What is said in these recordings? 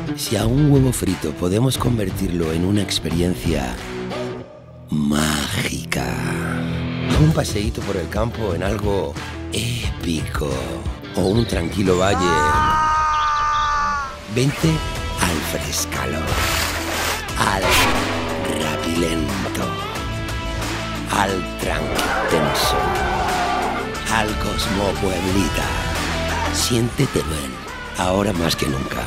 Si a un huevo frito podemos convertirlo en una experiencia mágica, un paseíto por el campo en algo épico o un tranquilo valle, vente al frescalo, al rapilento, al tranquitenso, al cosmopueblita. Siéntete bien, ahora más que nunca.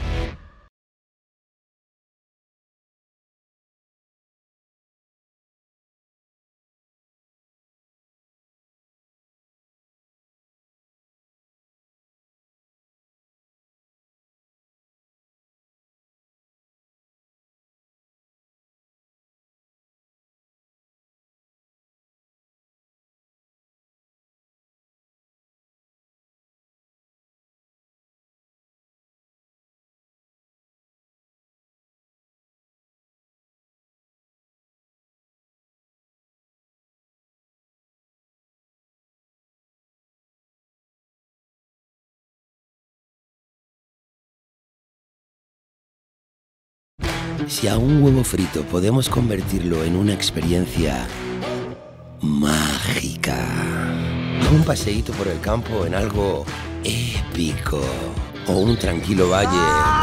Si a un huevo frito podemos convertirlo en una experiencia mágica, un paseíto por el campo en algo épico o un tranquilo valle,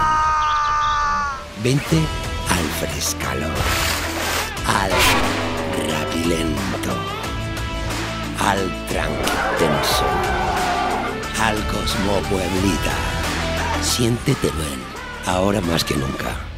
vente al frescalo, al rapilento, al tranquitenso, al cosmopueblita. Siéntete bien, ahora más que nunca.